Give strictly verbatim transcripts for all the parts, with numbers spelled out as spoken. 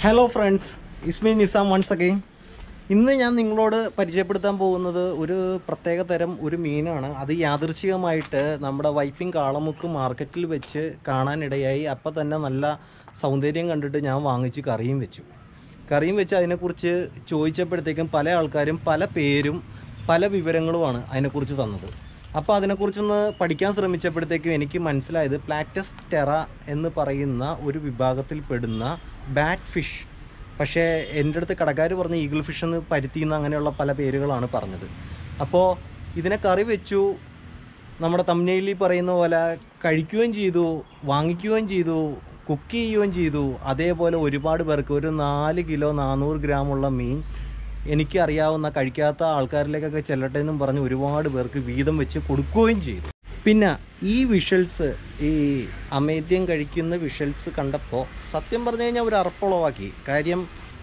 Hello friends, it's me Nizam once again. ഇന്ന് ഞാൻ നിങ്ങളോട് പരിചയപ്പെടുത്താൻ പോകുന്നത് ഒരു പ്രത്യേക തരം ഒരു മീനാണ്. അത് യാദൃശ്ചികമായിട്ട് നമ്മുടെ വൈപ്പിംഗ് കാളമുക്ക് മാർക്കറ്റിൽ വെച്ച് കാണാനിടയായി. അപ്പോൾ തന്നെ നല്ല സൗന്ദര്യം കണ്ടിട്ട് ഞാൻ വാങ്ങിച്ച് കറിയും വെച്ചു. കറിയും വെച്ച് അതിനെക്കുറിച്ച് ചോദിച്ചപ്പോഴത്തേക്കും പല ആൾക്കാരും പല പേരും പല വിവരങ്ങളുമാണ് അതിനെക്കുറിച്ച് തന്നത്. അപ്പോൾ അതിനെക്കുറിച്ചൊന്ന് പഠിക്കാൻ ശ്രമിച്ചപ്പോഴത്തേക്കും എനിക്ക് മനസ്സിലായത് പ്ലാറ്റസ് ടെറ എന്ന് പറയുന്ന ഒരു വിഭാഗത്തിൽ പെടുന്ന ബാറ്റ് ഫിഷ്. പക്ഷേ എൻ്റെ അടുത്ത് കടക്കാർ പറഞ്ഞ് ഈഗിൾ ഫിഷ് എന്ന് പരുത്തിന്ന് അങ്ങനെയുള്ള പല പേരുകളാണ് പറഞ്ഞത്. അപ്പോൾ ഇതിനെ കറി വെച്ചു, നമ്മുടെ തംബ്നെയിലിൽ പറയുന്ന പോലെ കഴിക്കുകയും ചെയ്തു, വാങ്ങിക്കുകയും ചെയ്തു, കുക്ക് ചെയ്യുകയും ചെയ്തു. അതേപോലെ ഒരുപാട് പേർക്ക് ഒരു നാല് കിലോ നാനൂറ് ഗ്രാമുള്ള മീൻ എനിക്കറിയാവുന്ന കഴിക്കാത്ത ആൾക്കാരിലേക്കൊക്കെ ചെല്ലട്ടെ എന്നും പറഞ്ഞ് ഒരുപാട് പേർക്ക് വീതം വെച്ച് കൊടുക്കുകയും ചെയ്തു. പിന്നെ ഈ വിഷ്വൽസ്, ഈ അമേദ്യം കഴിക്കുന്ന വിഷ്വൽസ് കണ്ടപ്പോൾ സത്യം പറഞ്ഞു കഴിഞ്ഞാൽ ഒരു അറപ്പുളവാക്കി. കാര്യം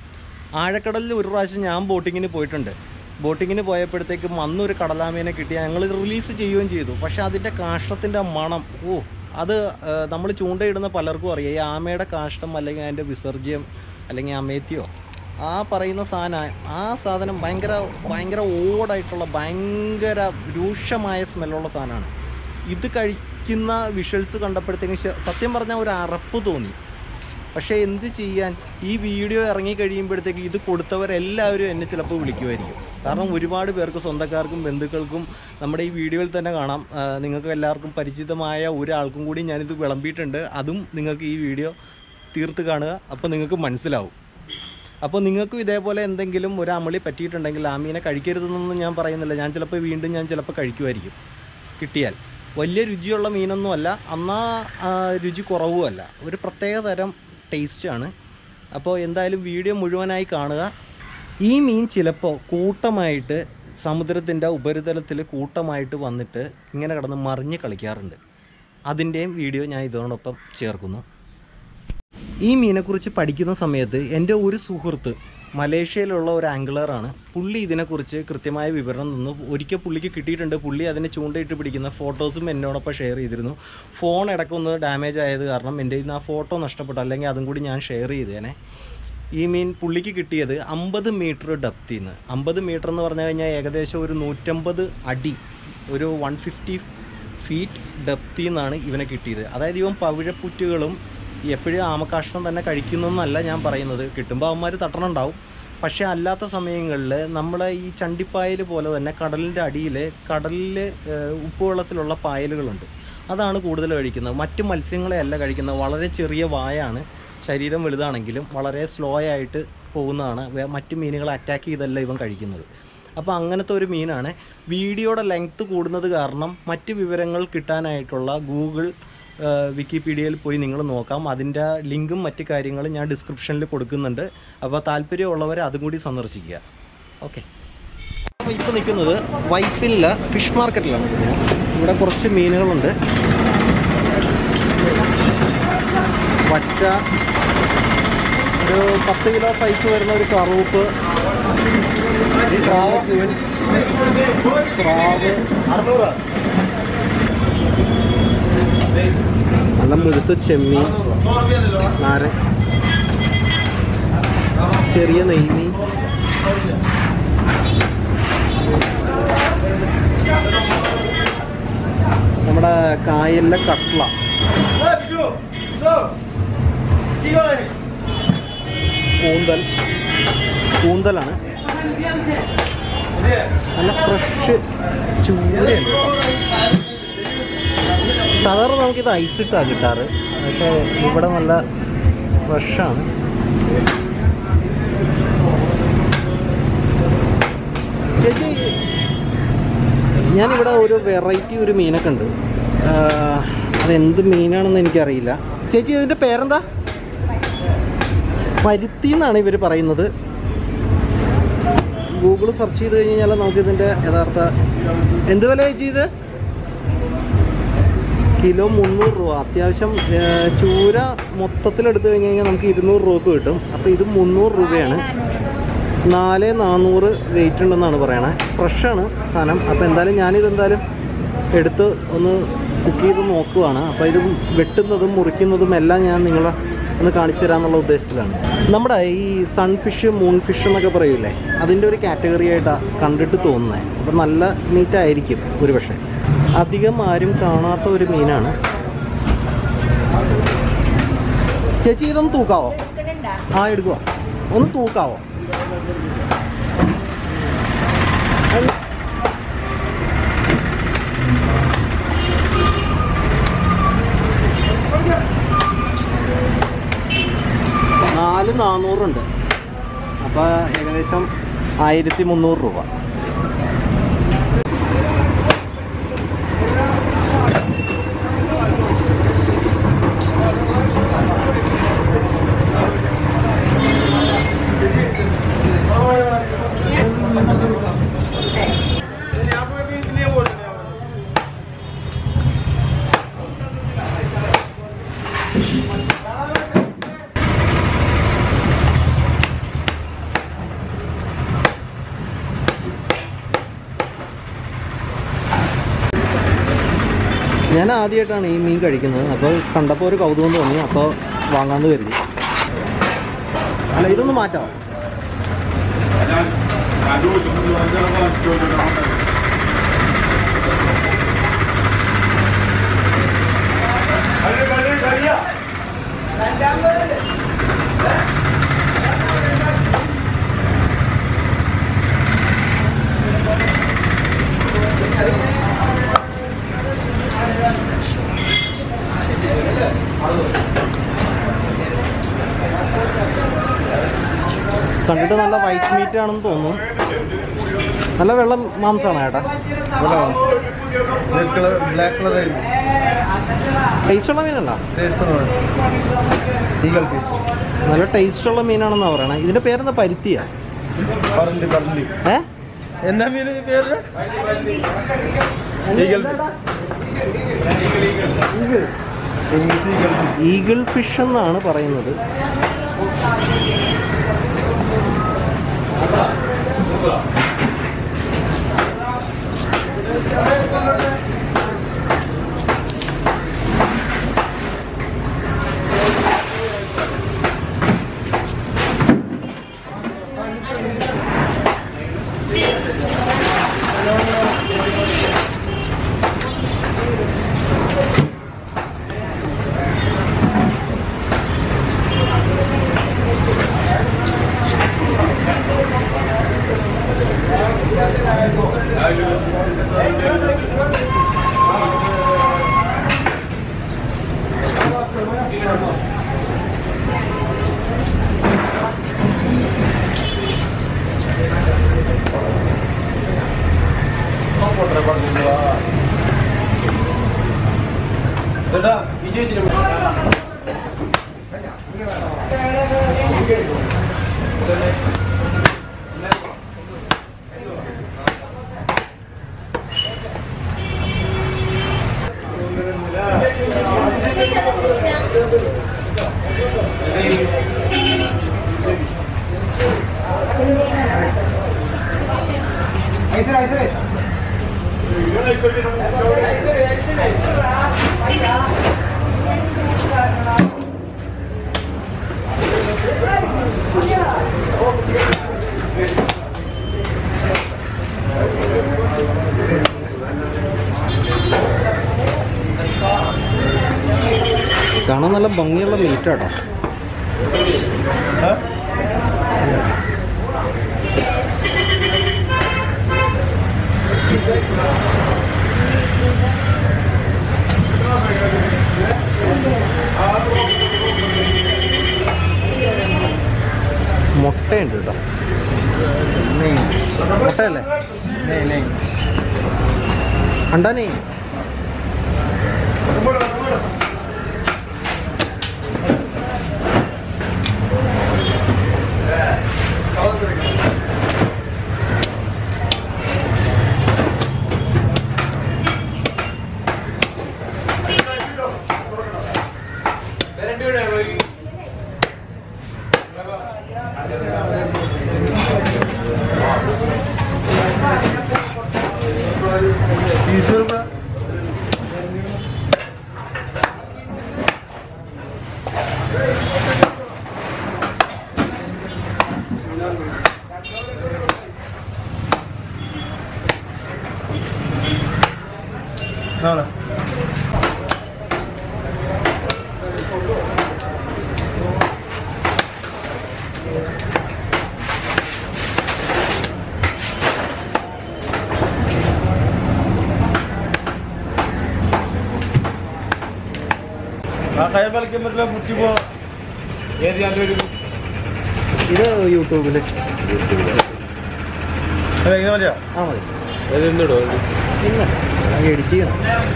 ആഴക്കടലിൽ ഒരു പ്രാവശ്യം ഞാൻ ബോട്ടിങ്ങിന് പോയിട്ടുണ്ട്. ബോട്ടിങ്ങിന് പോയപ്പോഴത്തേക്കും അന്നൊരു കടലാമേനെ കിട്ടി, ഞങ്ങൾ റിലീസ് ചെയ്യുകയും ചെയ്തു. പക്ഷേ അതിൻ്റെ കാഷ്ടത്തിൻ്റെ മണം, ഓ അത് നമ്മൾ ചൂണ്ടയിടുന്ന പലർക്കും അറിയാം. ഈ ആമയുടെ കാഷ്ടം അല്ലെങ്കിൽ അതിൻ്റെ വിസർജ്യം അല്ലെങ്കിൽ അമേദ്യമോ ആ പറയുന്ന സാധനം, ആ സാധനം ഭയങ്കര ഭയങ്കര ഓടായിട്ടുള്ള ഭയങ്കര രൂക്ഷമായ സ്മെല്ലുള്ള സാധനമാണ്. ഇത് കഴിക്കുന്ന വിഷ്വൽസ് കണ്ടപ്പോഴത്തേക്കും സത്യം പറഞ്ഞാൽ ഒരു അറപ്പ് തോന്നി. പക്ഷേ എന്ത് ചെയ്യാൻ, ഈ വീഡിയോ ഇറങ്ങി കഴിയുമ്പോഴത്തേക്ക് ഇത് കൊടുത്തവരെല്ലാവരും എന്നെ ചിലപ്പോൾ വിളിക്കുമായിരിക്കും. കാരണം ഒരുപാട് പേർക്ക്, സ്വന്തക്കാർക്കും ബന്ധുക്കൾക്കും നമ്മുടെ ഈ വീഡിയോയിൽ തന്നെ കാണാം. നിങ്ങൾക്ക് എല്ലാവർക്കും പരിചിതമായ ഒരാൾക്കും കൂടി ഞാനിത് വിളമ്പിയിട്ടുണ്ട്. അതും നിങ്ങൾക്ക് ഈ വീഡിയോ തീർത്ത് കാണുക, അപ്പോൾ നിങ്ങൾക്ക് മനസ്സിലാവും. അപ്പോൾ നിങ്ങൾക്കും ഇതേപോലെ എന്തെങ്കിലും ഒരു അമളി പറ്റിയിട്ടുണ്ടെങ്കിൽ ആ മീനെ കഴിക്കരുതെന്നൊന്നും ഞാൻ പറയുന്നില്ല. ഞാൻ ചിലപ്പോൾ വീണ്ടും ഞാൻ ചിലപ്പോൾ കഴിക്കുമായിരിക്കും കിട്ടിയാൽ. വലിയ രുചിയുള്ള മീനൊന്നും അല്ല, എന്നാൽ രുചി കുറവുമല്ല, ഒരു പ്രത്യേക തരം ടേസ്റ്റാണ്. അപ്പോൾ എന്തായാലും വീഡിയോ മുഴുവനായി കാണുക. ഈ മീൻ ചിലപ്പോൾ കൂട്ടമായിട്ട് സമുദ്രത്തിൻ്റെ ഉപരിതലത്തിൽ കൂട്ടമായിട്ട് വന്നിട്ട് ഇങ്ങനെ കിടന്ന് മറിഞ്ഞ് കളിക്കാറുണ്ട്. അതിൻ്റെയും വീഡിയോ ഞാൻ ഇതോടൊപ്പം ചേർക്കുന്നു. ഈ മീനെക്കുറിച്ച് പഠിക്കുന്ന സമയത്ത് എൻ്റെ ഒരു സുഹൃത്ത് മലേഷ്യയിലുള്ള ഒരു ആംഗ്ലറാണ്. പുള്ളി ഇതിനെക്കുറിച്ച് കൃത്യമായ വിവരണം തന്നു. ഒരിക്കൽ പുള്ളിക്ക് കിട്ടിയിട്ടുണ്ട്. പുള്ളി അതിനെ ചൂണ്ടയിട്ട് പിടിക്കുന്ന ഫോട്ടോസും എന്നോടൊപ്പം ഷെയർ ചെയ്തിരുന്നു. ഫോൺ ഇടയ്ക്കൊന്ന് ഡാമേജ് ആയത് കാരണം എൻ്റെ ഇന്ന് ആ ഫോട്ടോ നഷ്ടപ്പെട്ടു, അല്ലെങ്കിൽ അതും കൂടി ഞാൻ ഷെയർ ചെയ്തേനെ. ഈ മീൻ പുള്ളിക്ക് കിട്ടിയത് അമ്പത് മീറ്റർ ഡെപ്തിൽ നിന്ന്. അമ്പത് മീറ്റർ എന്ന് പറഞ്ഞു കഴിഞ്ഞാൽ ഏകദേശം ഒരു നൂറ്റമ്പത് അടി, ഒരു വൺ ഫിഫ്റ്റി ഫീറ്റ് ഡെപ്തിൽ നിന്നാണ് ഇവനെ കിട്ടിയത്. അതായത് ഇവൻ പവിഴപ്പുറ്റുകളും എപ്പോഴും ആമക്കാഷ്ടം തന്നെ കഴിക്കുന്നതെന്നല്ല ഞാൻ പറയുന്നത്. കിട്ടുമ്പോൾ അവന്മാർ തട്ടണുണ്ടാവും. പക്ഷേ അല്ലാത്ത സമയങ്ങളിൽ നമ്മളെ ഈ ചണ്ടിപ്പായൽ പോലെ തന്നെ കടലിൻ്റെ അടിയിൽ കടലിൽ ഉപ്പുവെള്ളത്തിലുള്ള പായലുകളുണ്ട്, അതാണ് കൂടുതൽ കഴിക്കുന്നത്. മറ്റ് മത്സ്യങ്ങളെ അല്ല കഴിക്കുന്നത്. വളരെ ചെറിയ വായാണ്, ശരീരം വലുതാണെങ്കിലും വളരെ സ്ലോ ആയിട്ട് പോകുന്നതാണ്. മറ്റ് മീനുകളെ അറ്റാക്ക് ചെയ്തല്ല ഇവൻ കഴിക്കുന്നത്. അപ്പോൾ അങ്ങനത്തെ ഒരു മീനാണ്. വീഡിയോയുടെ ലെങ്ത്ത് കൂടുന്നത് കാരണം മറ്റ് വിവരങ്ങൾ കിട്ടാനായിട്ടുള്ള ഗൂഗിൾ, വിക്കിപീഡിയയിൽ പോയി നിങ്ങൾ നോക്കാം. അതിൻ്റെ ലിങ്കും മറ്റ് കാര്യങ്ങളും ഞാൻ ഡിസ്ക്രിപ്ഷനിൽ കൊടുക്കുന്നുണ്ട്. അപ്പോൾ താല്പര്യമുള്ളവർ അതും കൂടി സന്ദർശിക്കുക. ഓക്കെ. അപ്പോൾ ഇപ്പോൾ നിൽക്കുന്നത് വൈപ്പിലെ ഫിഷ് മാർക്കറ്റിലാണ്. ഇവിടെ കുറച്ച് മീനുകളുണ്ട്. പച്ച, ഒരു പത്ത് കിലോ സൈസ് വരുന്ന ഒരു കറുപ്പ്, സ്രാവ്, സ്രാവ്, നല്ല മുഴുത്ത ചെമ്മീൻ, നാര, ചെറിയ നെയ്മീൻ, നമ്മുടെ കായലിലെ കട്ട്ള, കൂന്തൽ, കൂന്തലാണ്. നല്ല ഫ്രഷ് ചൂരയുണ്ട്. സാധാരണ നമുക്കിത് ഐസിട്ടാണ് കിട്ടാറ്, പക്ഷേ ഇവിടെ നല്ല ഫ്രഷാണ്. ചേച്ചി, ഞാനിവിടെ ഒരു വെറൈറ്റി ഒരു മീനൊക്കെ ഉണ്ട്. അതെന്ത് മീനാണെന്ന് എനിക്കറിയില്ല. ചേച്ചി ഇതിൻ്റെ പേരെന്താ? പരുത്തി എന്നാണ് ഇവർ പറയുന്നത്. ഗൂഗിൾ സെർച്ച് ചെയ്ത് കഴിഞ്ഞാൽ നമുക്കിതിൻ്റെ യഥാർത്ഥ എന്ത് വില ചേച്ചി? ഇത് കിലോ മുന്നൂറ് രൂപ. അത്യാവശ്യം ചൂര മൊത്തത്തിലെടുത്ത് കഴിഞ്ഞ് കഴിഞ്ഞാൽ നമുക്ക് ഇരുന്നൂറ് രൂപക്ക് കിട്ടും. അപ്പോൾ ഇത് മുന്നൂറ് രൂപയാണ്. നാല് നാനൂറ് വെയിറ്റ് ഉണ്ടെന്നാണ് പറയണേ. ഫ്രഷാണ് സാധനം. അപ്പോൾ എന്തായാലും ഞാനിതെന്തായാലും എടുത്ത് ഒന്ന് കുക്ക് ചെയ്ത് നോക്കുവാണ്. അപ്പോൾ ഇത് വെട്ടുന്നതും മുറിക്കുന്നതും എല്ലാം ഞാൻ നിങ്ങളെ ഒന്ന് കാണിച്ചു തരാമെന്നുള്ള ഉദ്ദേശത്തിലാണ്. നമ്മുടെ ഈ സൺഫിഷ് മൂൺ ഫിഷ് എന്നൊക്കെ പറയൂലേ, അതിൻ്റെ ഒരു കാറ്റഗറി ആയിട്ടാണ് കണ്ടിട്ട് തോന്നുന്നത്. അപ്പം നല്ല മീറ്റായിരിക്കും ഒരു പക്ഷേ. അധികം ആരും കാണാത്ത ഒരു മീനാണ്. ചേച്ചി ഇതൊന്ന് തൂക്കാവോ? ആ എടുക്കുക, ഒന്ന് തൂക്കാവോ? നാല് നാന്നൂറുണ്ട്. അപ്പോൾ ഏകദേശം ആയിരത്തി മുന്നൂറ് രൂപ. ഞാൻ ആദ്യമായിട്ടാണ് ഈ മീൻ കഴിക്കുന്നത്. അപ്പോൾ കണ്ടപ്പോൾ ഒരു കൗതുകം തോന്നി, അപ്പോൾ വാങ്ങാമെന്ന് കരുതി. അല്ല, ഇതൊന്ന് മാറ്റാമോ? കണ്ടിട്ട് നല്ല വൈറ്റ് മീറ്റ് ആണെന്ന് തോന്നുന്നു. നല്ല വെള്ള മാംസമാണ് ചേട്ടാ. ടേസ്റ്റുള്ള മീനല്ല, നല്ല ടേസ്റ്റുള്ള മീനാണെന്നാണ് പറയണേ. ഇതിന്റെ പേരെന്താ? പരുത്തിയാ? ഏ എന്താ മീൻ പേര്? ഈഗിൾ ഫിഷ് എന്നാണ് പറയുന്നത്. കാണാൻ നല്ല ഭംഗിയുള്ള മീറ്റാട്ടോ. മുട്ടയുണ്ട് കേട്ടോ. മുട്ടയല്ലേ? അണ്ടാനേ ഇത് യൂട്യൂബിൽ ആ മതി ഇന്ന് എഡിറ്റ് ചെയ്യണം.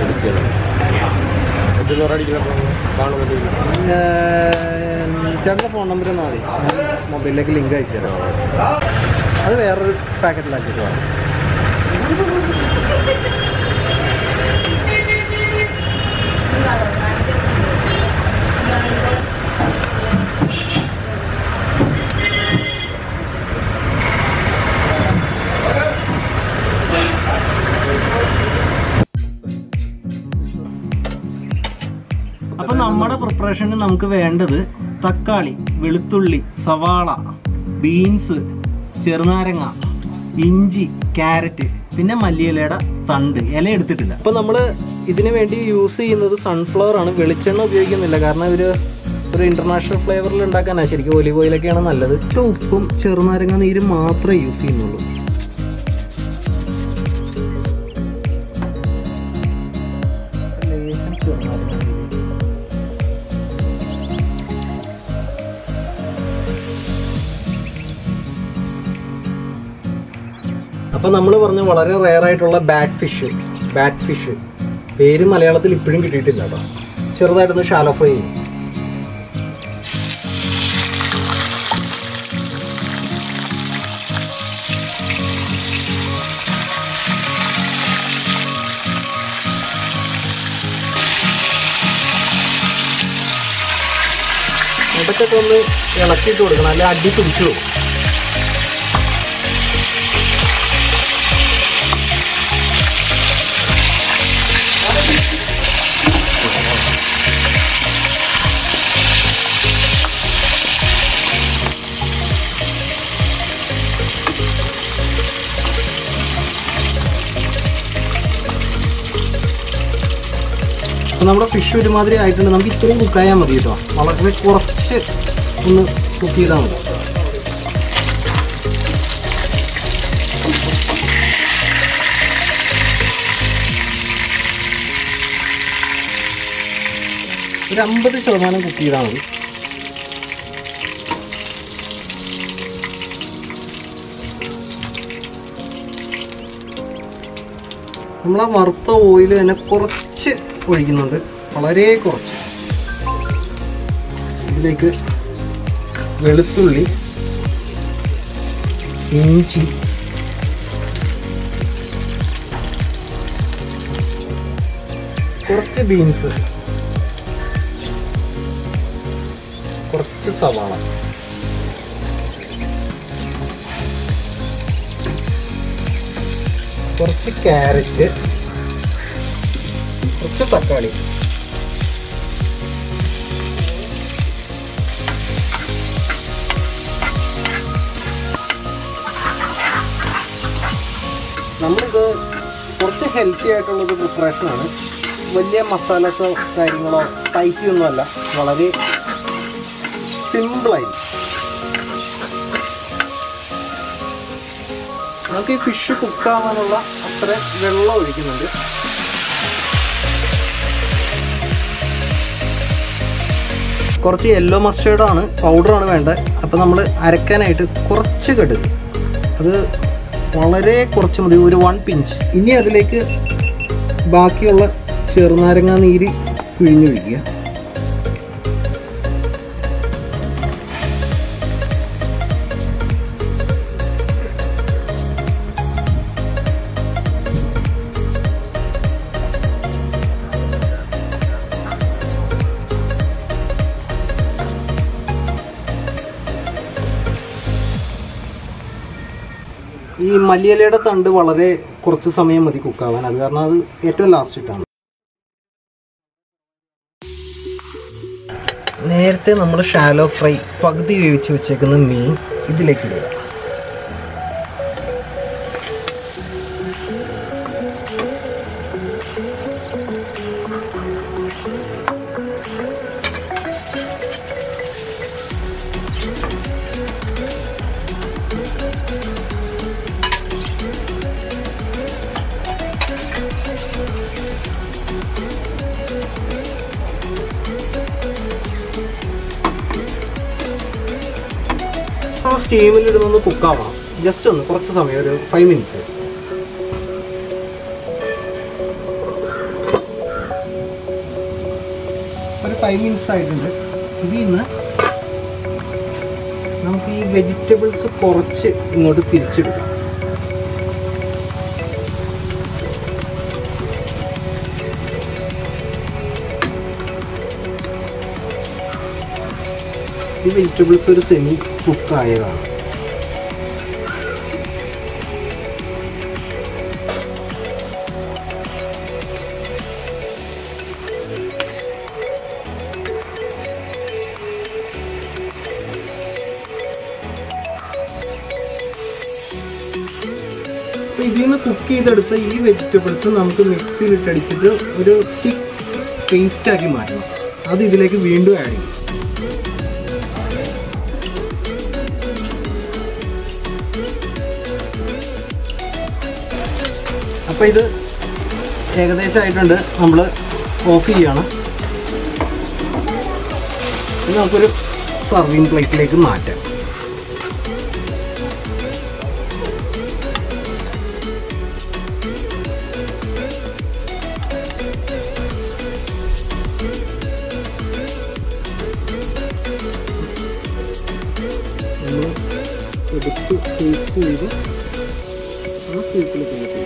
ചേട്ടൻ്റെ ഫോൺ നമ്പർ ഒന്നും മതി, മൊബൈലിലേക്ക് ലിങ്ക് അയച്ചു തരാം. അത് വേറൊരു പാക്കറ്റിലാക്കിയിട്ട് വേണം. അപ്പം നമ്മുടെ പ്രിപ്പറേഷന് നമുക്ക് വേണ്ടത് തക്കാളി, വെളുത്തുള്ളി, സവാള, ബീൻസ്, ചെറുനാരങ്ങ, ഇഞ്ചി, ക്യാരറ്റ്, പിന്നെ മല്ലിയിലയുടെ തണ്ട്. ഇല എടുത്തിട്ടില്ല. അപ്പം നമ്മൾ ഇതിനു വേണ്ടി യൂസ് ചെയ്യുന്നത് സൺഫ്ലവർ ആണ്. വെളിച്ചെണ്ണ ഉപയോഗിക്കുന്നില്ല, കാരണം ഇവർ ഒരു ഇൻ്റർനാഷണൽ ഫ്ലേവറിൽ ഉണ്ടാക്കാനാണ്. ശരിക്കും ഒലിവ് ഓയിലൊക്കെയാണ് നല്ലത്. ഉപ്പും ചെറുനാരങ്ങ നീരും മാത്രമേ യൂസ് ചെയ്യുന്നുള്ളൂ. അപ്പം നമ്മൾ പറഞ്ഞ വളരെ റെയർ ആയിട്ടുള്ള ബാറ്റ് ഫിഷ് ബാറ്റ് ഫിഷ് പേര് മലയാളത്തിൽ ഇപ്പോഴും കിട്ടിയിട്ടില്ല കേട്ടോ. ചെറുതായിട്ടൊന്ന് ഷാലോ ഫ്രൈ ചെയ്യും. ഇടയ്ക്കൊക്കെ ഒന്ന് ഇളക്കിയിട്ട് കൊടുക്കണം, അല്ലെ അടി പിടിച്ചു പോകും. നമ്മുടെ ഫിഷ് ഒരുമാതിരി ആയിട്ടുണ്ട്. നമുക്ക് ഇത്രയും കുക്കായാൽ മതി കേട്ടോ. വളരെ കുറച്ച് ഒന്ന് കുക്ക് ചെയ്താൽ മതി. ഒരു അമ്പത് ശതമാനം കുക്ക് ചെയ്താൽ മതി. നമ്മളാ വറുത്ത ഓയിൽ തന്നെ കുറച്ച് ഒഴിക്കുന്നുണ്ട്, വളരെ കുറച്ച്. ഇതിലേക്ക് വെളുത്തുള്ളി, ഇഞ്ചി, കുറച്ച് ബീൻസ്, കുറച്ച് സവാള, കുറച്ച് ക്യാരറ്റ്, കുറച്ച് തക്കാളി, നമ്മളിത് കുറച്ച് ഹെൽത്തി ആയിട്ടുള്ളൊരു പ്രിപ്പറേഷനാണ്. വലിയ മസാലസോ കാര്യങ്ങളോ സ്പൈസി ഒന്നുമല്ല, വളരെ സിമ്പിളായി. നമുക്ക് ഈ ഫിഷ് കുക്കാവാനുള്ള അത്ര വെള്ളം ഒഴിക്കുന്നുണ്ട്. കുറച്ച് യെല്ലോ മസ്റ്റേർഡാണ്, പൗഡറാണ് വേണ്ടത്. അപ്പോൾ നമ്മൾ അരക്കാനായിട്ട് കുറച്ച് കടുക്, അത് വളരെ കുറച്ച് മതി, ഒരു വൺ പിഞ്ച്. ഇനി അതിലേക്ക് ബാക്കിയുള്ള ചെറുനാരങ്ങ നീര് പിഴിഞ്ഞൊഴിക്കുക. ഈ മല്ലിയിലയുടെ തണ്ട് വളരെ കുറച്ച് സമയം മതി കുക്കാവാൻ, അത് കാരണം അത് ഏറ്റവും ലാസ്റ്റ് ഇട്ടാണ്. നേരത്തെ നമ്മൾ ഷാലോ ഫ്രൈ പകുതി വേവിച്ച് വെച്ചേക്കുന്ന മീൻ ഇതിലേക്ക് ഇടുക. സ്റ്റീമിലിരുന്നൊന്ന് കുക്കാവണം. ജസ്റ്റ് ഒന്ന് കുറച്ച് സമയം, ഒരു ഫൈവ് മിനിറ്റ്സ്. ഒരു ഫൈവ് മിനിറ്റ്സ് ആയിട്ടുണ്ട്. ഇതിൽ നിന്ന് നമുക്ക് ഈ വെജിറ്റബിൾസ് കുറച്ച് ഇങ്ങോട്ട് തിരിച്ചെടുക്കാം. ഈ വെജിറ്റബിൾസ് ഒരു സെമി കുക്കായതാണ്. ഇതിൽ നിന്ന് കുക്ക് ചെയ്തെടുത്ത ഈ വെജിറ്റബിൾസ് നമുക്ക് മിക്സിയിലിട്ടടിച്ചിട്ട് ഒരു തിക്ക് പേസ്റ്റാക്കി മാറ്റണം. അത് ഇതിലേക്ക് വീണ്ടും ആഡ് ചെയ്യും. അപ്പോൾ ഇത് ഏകദേശം ആയിട്ടുണ്ട്. നമ്മൾ ഓഫ് ചെയ്യാണ്. ഇത് നമുക്കൊരു സർവിങ് പ്ലേറ്റിലേക്ക് മാറ്റാം. എടുത്ത് ടേസ്റ്റ് ചെയ്ത് ആ പ്ലേറ്റിലേക്ക് മാറ്റാം.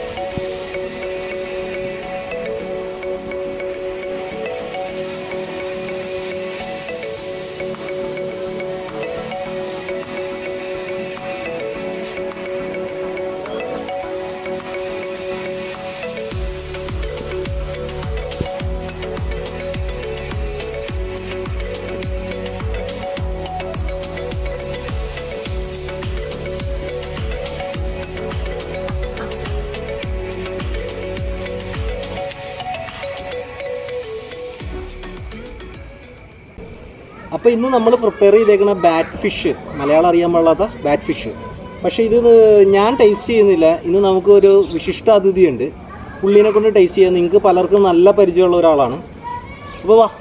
അപ്പോൾ ഇന്ന് നമ്മൾ പ്രിപ്പയർ ചെയ്തേക്കുന്ന ബാറ്റ് ഫിഷ്, മലയാളം അറിയാൻ പാടില്ലാത്ത ബാറ്റ് ഫിഷ്. പക്ഷേ ഇത് ഞാൻ ടേസ്റ്റ് ചെയ്യുന്നില്ല. ഇന്ന് നമുക്കൊരു വിശിഷ്ട അതിഥിയുണ്ട്. പുള്ളീനെ കൊണ്ട് ടേസ്റ്റ് ചെയ്യാൻ. നിങ്ങൾക്ക് പലർക്കും നല്ല പരിചയമുള്ള ഒരാളാണ്. അപ്പോൾ വാ.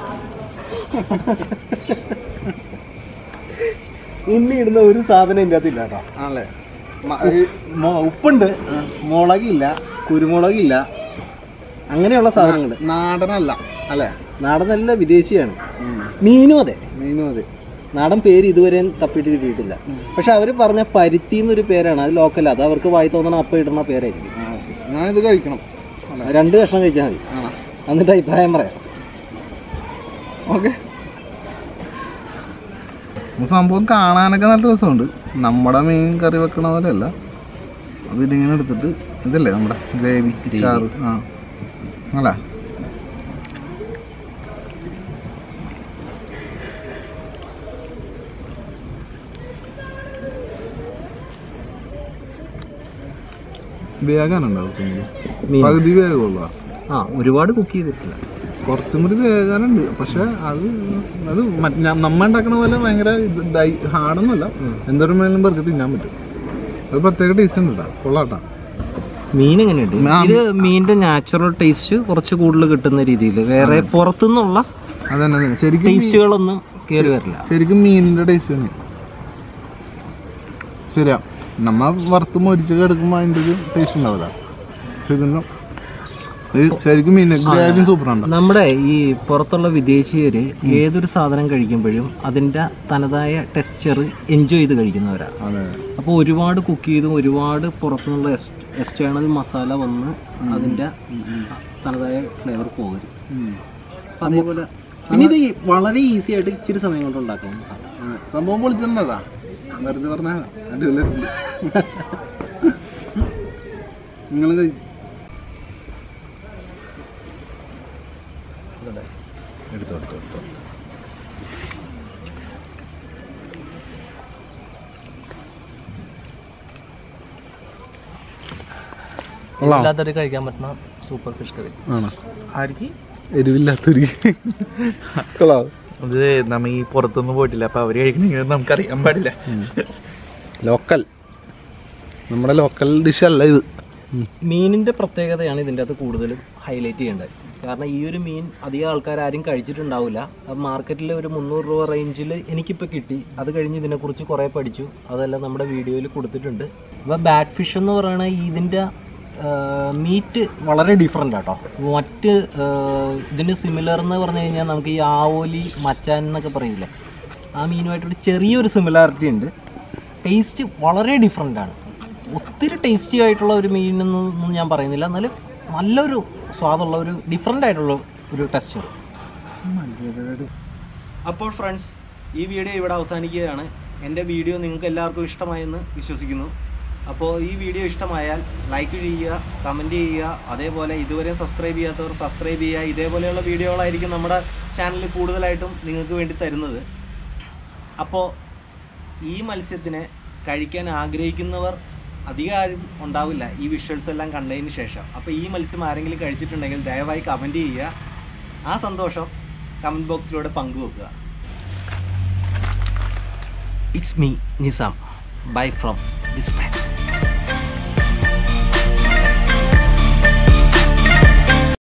ഉണ്ണി ഇടുന്ന ഒരു സാധനം ഇതിൻ്റെ അകത്തില്ല കേട്ടോ. ആണല്ലേ? ഉപ്പുണ്ട്, മുളകില്ല, കുരുമുളകില്ല, അങ്ങനെയുള്ള സാധനങ്ങൾ. നാടനല്ല അല്ലേ? നാടനല്ല, വിദേശിയാണ്. മീനും അതെ, മീനും അതെ. നാടൻ പേര് ഇതുവരെ തപ്പിയിട്ട് കിട്ടിയിട്ടില്ല. പക്ഷെ അവർ പറഞ്ഞ പരുത്തി എന്നൊരു പേരാണ്. അത് ലോക്കൽ. അത് അവർക്ക് വായി തോന്നണം അപ്പം ഇടുന്ന പേരായിരിക്കും. ഞാനിത് കഴിക്കണം. രണ്ട് കഷ്ണം കഴിച്ചാൽ മതി. എന്നിട്ട് അഭിപ്രായം പറയാം. ഓക്കെ. സംഭവം കാണാനൊക്കെ നല്ല രസമുണ്ട്. നമ്മുടെ മീൻ കറി വെക്കണ പോലെ അല്ല. അതിലിങ്ങനെ എടുത്തിട്ട് ഇതല്ലേ നമ്മുടെ ഗ്രേവി ചാറ്. ആ അല്ല, വേഗാനുണ്ടാവും. പകുതി വേഗമുള്ള. ആ, ഒരുപാട് കുക്ക് ചെയ്തിട്ടില്ല. കുറച്ചും കൂടി വേഗാനുണ്ട്. പക്ഷെ അത് അത് നമ്മ ഉണ്ടാക്കണ പോലെ ഭയങ്കര ഹാർഡൊന്നുമല്ല. എന്തോരം വേണമെങ്കിലും പേർക്ക് തിന്നാൻ പറ്റും. അത് പ്രത്യേക ടേസ്റ്റ് ഉണ്ട് കേട്ടോ. കൊള്ളാട്ടാ. മീൻ എങ്ങനെയുണ്ട്? ഇത് മീനിന്റെ നാച്ചുറൽ ടേസ്റ്റ് കുറച്ച് കൂടുതൽ കിട്ടുന്ന രീതിയിൽ, വേറെ പുറത്തുനിന്നുള്ള അതന്നെ ശരിക്കും ടേസ്റ്റുകളൊന്നും കയറി വരില്ല. ശരിക്കും മീനിന്റെ ടേസ്റ്റ് തന്നെ. ശരിയാ, നമ്മ വറുത്ത് മൊരിച്ചൊക്കെ എടുക്കുമ്പോൾ അതിൻ്റെ ഒരു ടേസ്റ്റ് ഉണ്ടാവില്ല. ഇതിൻ്റെ ശരിക്കും മീൻ ഗ്രേവി സൂപ്പറാണ്. നമ്മുടെ ഈ പുറത്തുള്ള വിദേശീയര് ഏതൊരു സാധനം കഴിക്കുമ്പോഴും അതിൻ്റെ തനതായ ടെക്സ്ചർ എൻജോയ് ചെയ്ത് കഴിക്കുന്നവരാണ്. അപ്പോൾ ഒരുപാട് കുക്ക് ചെയ്തും ഒരുപാട് പുറത്തുനിന്നുള്ള എക്സ്റ്റേണൽ മസാല വന്ന് അതിൻ്റെ തനതായ ഫ്ലേവർ പോകരുത്. അപ്പം അതേപോലെ പിന്നെ ഇത് വളരെ ഈസി ആയിട്ട് ഇച്ചിരി സമയം കൊണ്ട് ഉണ്ടാക്കാം. സംഭവം പൊളിച്ചിട്ടുണ്ടതാ, വെറുതെ പറഞ്ഞാൽ അടിപൊളിയായിട്ടുണ്ട്. നിങ്ങൾ എടുത്തോ എടുത്തോ എടുത്തോ. എരിവില്ലാത്തൊരു കഴിക്കാൻ പറ്റുന്ന സൂപ്പർ ഫിഷ് കറി ആണോ? ആർക്ക് എരിവില്ലാത്തൊരു കൊള്ളാം. അത് നമ്മ ഈ പുറത്തൊന്നും പോയിട്ടില്ല, അപ്പൊ അവര് കഴിക്കണമെങ്കിൽ നമുക്കറിയാൻ പാടില്ല. ലോക്കൽ, നമ്മുടെ ലോക്കൽ ഡിഷ് അല്ല ഇത്. മീനിന്റെ പ്രത്യേകതയാണ് ഇതിൻ്റെ അകത്ത് കൂടുതലും ഹൈലൈറ്റ് ചെയ്യേണ്ടത്. കാരണം ഈ ഒരു മീൻ അധികം ആൾക്കാർ ആരും കഴിച്ചിട്ടുണ്ടാവില്ല. മാർക്കറ്റിൽ ഒരു മുന്നൂറ് രൂപ റേഞ്ചിൽ എനിക്കിപ്പോൾ കിട്ടി. അത് കഴിഞ്ഞ് ഇതിനെക്കുറിച്ച് കുറേ പഠിച്ചു, അതെല്ലാം നമ്മുടെ വീഡിയോയിൽ കൊടുത്തിട്ടുണ്ട്. അപ്പോൾ ബാറ്റ് ഫിഷ് എന്ന് പറയുന്നത് ഇതിൻ്റെ മീറ്റ് വളരെ ഡിഫറെൻ്റ് ആട്ടോ. മറ്റ് ഇതിന് സിമിലർ എന്ന് പറഞ്ഞു കഴിഞ്ഞാൽ നമുക്ക് ഈ ആവോലി, മച്ചാൻ എന്നൊക്കെ പറയില്ലേ, ആ മീനുമായിട്ടൊരു ചെറിയൊരു സിമിലാരിറ്റി ഉണ്ട്. ടേസ്റ്റ് വളരെ ഡിഫറെൻ്റ് ആണ്. ഒത്തിരി ടേസ്റ്റി ആയിട്ടുള്ള ഒരു മീനെന്നൊന്നും ഞാൻ പറയുന്നില്ല, എന്നാലും നല്ലൊരു സ്വാദുള്ള ഒരു ഡിഫറെൻ്റ് ആയിട്ടുള്ള ഒരു ടെക്സ്ചർ. അപ്പോൾ ഫ്രണ്ട്സ്, ഈ വീഡിയോ ഇവിടെ അവസാനിക്കുകയാണ്. എൻ്റെ വീഡിയോ നിങ്ങൾക്ക് എല്ലാവർക്കും ഇഷ്ടമായെന്ന് വിശ്വസിക്കുന്നു. അപ്പോൾ ഈ വീഡിയോ ഇഷ്ടമായാൽ ലൈക്ക് ചെയ്യുക, കമൻറ്റ് ചെയ്യുക, അതേപോലെ ഇതുവരെ സബ്സ്ക്രൈബ് ചെയ്യാത്തവർ സബ്സ്ക്രൈബ് ചെയ്യുക. ഇതേപോലെയുള്ള വീഡിയോകളായിരിക്കും നമ്മുടെ ചാനലിൽ കൂടുതലായിട്ടും നിങ്ങൾക്ക് വേണ്ടി തരുന്നത്. അപ്പോൾ ഈ മത്സ്യത്തിനെ കഴിക്കാൻ ആഗ്രഹിക്കുന്നവർ അധികം ഉണ്ടാവില്ല ഈ വിഷ്വൽസ് എല്ലാം കണ്ടതിന് ശേഷം. അപ്പോൾ ഈ മത്സ്യം ആരെങ്കിലും കഴിച്ചിട്ടുണ്ടെങ്കിൽ ദയവായി കമൻറ്റ് ചെയ്യുക. ആ സന്തോഷം കമൻറ്റ് ബോക്സിലൂടെ പങ്കുവെക്കുക. It's me Nizam. Bye from this man.